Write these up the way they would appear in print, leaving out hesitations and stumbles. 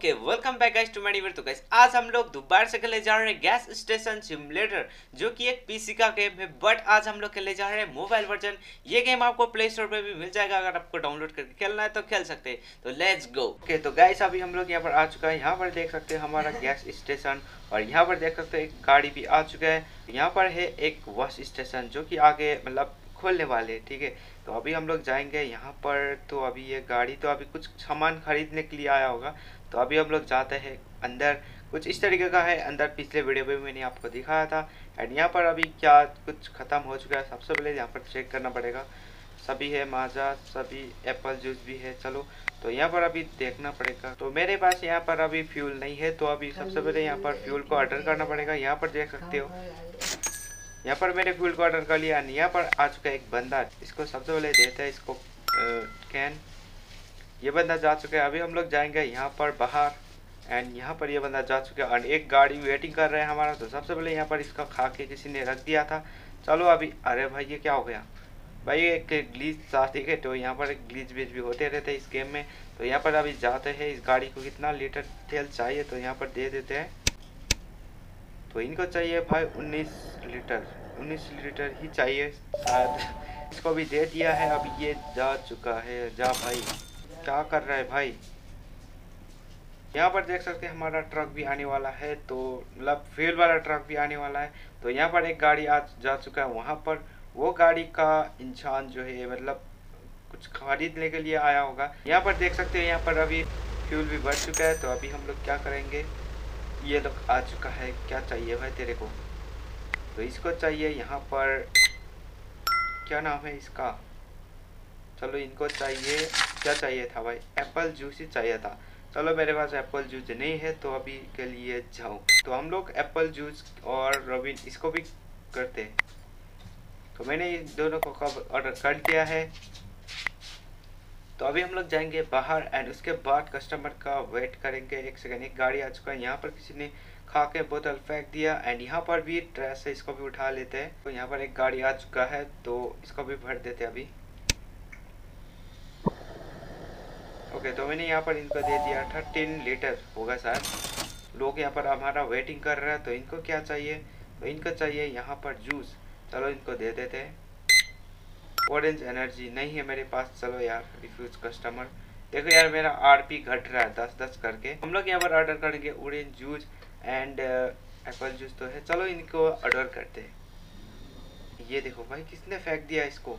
Okay, welcome back guys to मेरी video. तो guys आज हम लोग दोबारा से खेलने जा रहे हैं गैस स्टेशन सिमुलेटर, जो कि एक पीसी का गेम है। बट आज हम लोग खेलने जा रहे हैं मोबाइल वर्जन। ये गेम आपको प्ले स्टोर पे भी मिल जाएगा, अगर आपको डाउनलोड करके खेलना है तो खेल सकते हैं। तो लेट्स गो। ओके तो गाइस अभी हम लोग यहाँ पर आ चुका है। यहाँ पर देख सकते हैं हमारा गैस स्टेशन, और यहाँ पर देख सकते हैं एक गाड़ी भी आ चुका है। यहाँ पर है एक वॉश स्टेशन जो कि आगे मतलब खोलने वाले, ठीक है। तो अभी हम लोग जाएंगे यहाँ पर। तो अभी ये गाड़ी तो अभी कुछ सामान खरीदने के लिए आया होगा। तो अभी हम लोग जाते हैं अंदर। कुछ इस तरीके का है अंदर, पिछले वीडियो में मैंने आपको दिखाया था। एंड यहाँ पर अभी क्या कुछ ख़त्म हो चुका है। सबसे पहले यहाँ पर चेक करना पड़ेगा। सभी है माजा, सभी एप्पल जूस भी है। चलो तो यहाँ पर अभी देखना पड़ेगा। तो मेरे पास यहाँ पर अभी फ्यूल नहीं है, तो अभी सबसे पहले यहाँ पर फ्यूल को ऑर्डर करना पड़ेगा। यहाँ पर देख सकते हो, यहाँ पर मैंने फ्यूल को ऑर्डर कर लिया। यहाँ पर आ चुका है एक बंदा, इसको सबसे पहले देते हैं इसको कैन। ये बंदा जा चुका है। अभी हम लोग जाएंगे यहाँ पर बाहर। एंड यहाँ पर ये बंदा जा चुका है और एक गाड़ी वेटिंग कर रहे हैं हमारा। तो सबसे पहले यहाँ पर इसका खा के किसी ने रख दिया था। चलो अभी, अरे भाई ये क्या हो गया भाई, एक ग्लिच था, ठीक है। तो यहाँ पर ग्लिच बीच भी होते रहते हैं इस गेम में। तो यहाँ पर अभी जाते हैं। इस गाड़ी को कितना लीटर तेल चाहिए तो यहाँ पर दे देते हैं। तो इनको चाहिए भाई 19 लीटर ही चाहिए शायद। इसको भी दे दिया है। अब ये जा चुका है। जा भाई, क्या कर रहा है भाई। यहाँ पर देख सकते हैं हमारा ट्रक भी आने वाला है, तो मतलब फ्यूल वाला ट्रक भी आने वाला है। तो यहाँ पर एक गाड़ी आ जा चुका है। वहाँ पर वो गाड़ी का इंसान जो है मतलब कुछ खरीदने के लिए आया होगा। यहाँ पर देख सकते हैं यहाँ पर अभी फ्यूल भी भर चुका है। तो अभी हम लोग क्या करेंगे, ये लोग आ चुका है। क्या चाहिए भाई तेरे को, तो इसको चाहिए यहाँ पर, क्या नाम है इसका। चलो इनको चाहिए, क्या चाहिए था भाई, एप्पल जूस ही चाहिए था। चलो मेरे पास एप्पल जूस नहीं है, तो अभी के लिए जाओ। तो हम लोग एप्पल जूस और रॉबिन इसको भी करते हैं। तो मैंने इन दोनों को कब ऑर्डर कर दिया है। तो अभी हम लोग जाएंगे बाहर एंड उसके बाद कस्टमर का वेट करेंगे। एक सेकेंड, एक गाड़ी आ चुका है। यहाँ पर किसी ने खा के बोतल फेंक दिया। एंड यहाँ पर भी ट्रैश है, इसको भी उठा लेते हैं। तो यहाँ पर एक गाड़ी आ चुका है, तो इसको भी भर देते हैं अभी। ओके तो मैंने यहाँ पर इनको दे दिया 13 लीटर होगा शायद। लोग यहाँ पर हमारा वेटिंग कर रहा है। तो इनको क्या चाहिए, तो इनको चाहिए यहाँ पर जूस। चलो इनको दे देते हैं। ऑरेंज एनर्जी नहीं है मेरे पास। चलो यार, रिफ्यूज कस्टमर। देखो यार मेरा आरपी घट रहा है 10-10 करके। हम लोग यहाँ पर ऑर्डर करेंगे orange juice and apple juice तो है। चलो इनको ऑर्डर करते हैं। ये देखो भाई किसने फेंक दिया इसको,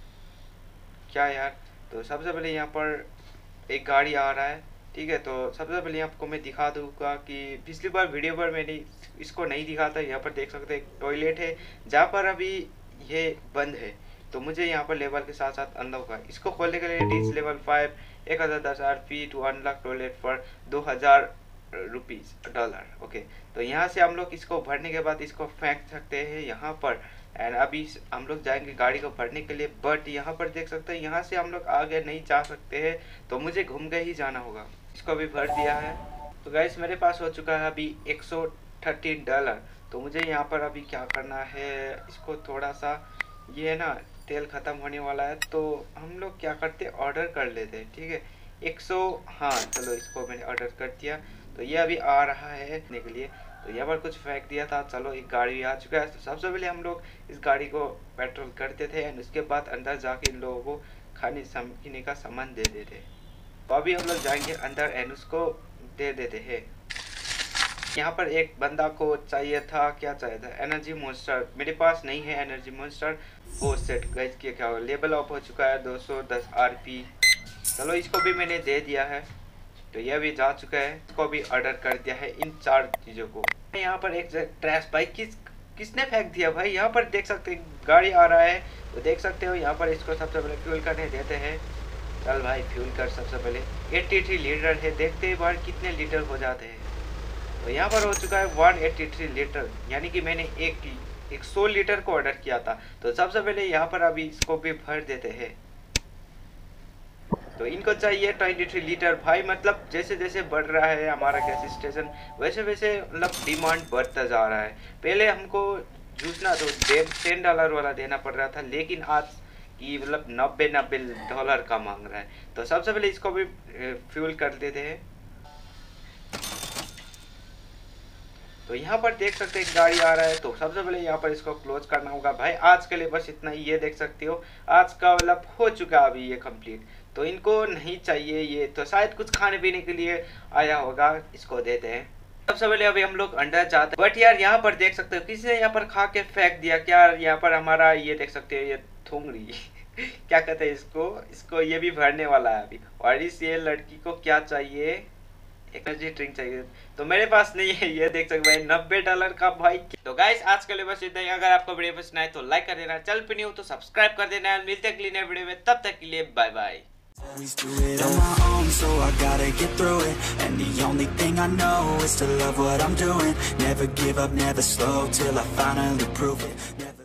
क्या यार। तो सबसे पहले यहाँ पर एक गाड़ी आ रहा है, ठीक है। तो सबसे पहले आपको मैं दिखा दूंगा कि पिछली बार वीडियो पर मैंने इसको नहीं दिखाता। यहाँ पर देख सकते हैं एक टॉयलेट है जहाँ पर अभी ये बंद है। तो मुझे यहाँ पर लेवल के साथ साथ अंदर होगा। इसको खोलने के लिए reach level 5 1010 RP to unlock toilet for 2000 rupees dollar. Okay तो यहाँ से हम लोग इसको भरने के बाद इसको फेंक सकते हैं यहाँ पर। एंड अभी हम लोग जाएंगे गाड़ी को भरने के लिए। बट यहाँ पर देख सकते हैं यहाँ से हम लोग आगे नहीं जा सकते हैं, तो मुझे घूम के ही जाना होगा। इसको भी भर दिया है। तो गाइस मेरे पास हो चुका है अभी 113 डॉलर। तो मुझे यहाँ पर अभी क्या करना है, इसको थोड़ा सा, ये है ना तेल ख़त्म होने वाला है। तो हम लोग क्या करते ऑर्डर कर लेते हैं, ठीक है। 100, हाँ चलो इसको मैंने ऑर्डर कर दिया। तो ये अभी आ रहा है के लिए। तो यहाँ पर कुछ फेंक दिया था। चलो एक गाड़ी आ चुका है। तो सबसे पहले हम लोग इस गाड़ी को पेट्रोल करते थे एंड उसके बाद अंदर जाके इन लोगों को पीने का सामान दे देते। तो अभी हम लोग जाएंगे अंदर एंड उसको दे देते हैं। यहाँ पर एक बंदा को चाहिए था, क्या चाहिए था, एनर्जी मॉन्स्टर। मेरे पास नहीं है एनर्जी मॉन्स्टर। वो सेट गैस किया, क्या लेवल ऑफ हो चुका है 210 आरपी। चलो इसको भी मैंने दे दिया है। तो यह भी जा चुका है। इसको भी ऑर्डर कर दिया है इन 4 चीज़ों को। यहाँ पर एक ट्रैश भाई किसने फेंक दिया भाई। यहाँ पर देख सकते हैं गाड़ी आ रहा है, तो देख सकते हो यहाँ पर इसको सबसे पहले फ्यूल करने देते हैं। चल भाई फ्यूल कर सबसे पहले। 83 लीटर है, देखते हैं बार कितने लीटर हो जाते हैं। तो यहाँ पर हो चुका है 183 लीटर, यानी कि मैंने 100 लीटर को ऑर्डर किया था। तो सबसे पहले यहाँ पर अभी इसको भी भर देते हैं। तो इनको चाहिए 23 लीटर भाई। मतलब जैसे जैसे बढ़ रहा है हमारा गैस स्टेशन, वैसे वैसे मतलब डिमांड बढ़ता जा रहा है। पहले हमको जूस ना तो 10 डॉलर वाला देना पड़ रहा था, लेकिन आज की मतलब 90 डॉलर का मांग रहा है। तो सबसे पहले इसको भी फ्यूल कर देते हैं। तो यहाँ पर देख सकते हैं गाड़ी आ रहा है, तो सबसे पहले यहाँ पर इसको क्लोज करना होगा। भाई आज के लिए बस इतना ही, ये देख सकते हो आज का मतलब हो चुका अभी ये कंप्लीट। तो इनको नहीं चाहिए ये, तो शायद कुछ खाने पीने के लिए आया होगा, इसको देते हैं। सबसे पहले अभी हम लोग अंडा चाहते हैं, बट यार यहाँ पर देख सकते हो किसी ने यहाँ पर खा के फेंक दिया। क्या यहाँ पर हमारा ये देख सकते हो ये थोंगड़ी क्या कहते हैं इसको ये भी भरने वाला है अभी। और इस ये लड़की को क्या चाहिए, एनर्जी ड्रिंक चाहिए, तो मेरे पास नहीं है। ये देख सकते भाई $90 का भाई। तो गाइस आज के लिए बस इतना ही। अगर आपको वीडियो पसंद आए तो लाइक कर देना, चैनल पे नहीं हो तो सब्सक्राइब कर देना। मिलते हैं अगली नए वीडियो में, तब तक के लिए bye bye. Always do it on my own, so I gotta get through it. And the only thing I know is to love what I'm doing. Never give up, never slow, till I finally prove it. Never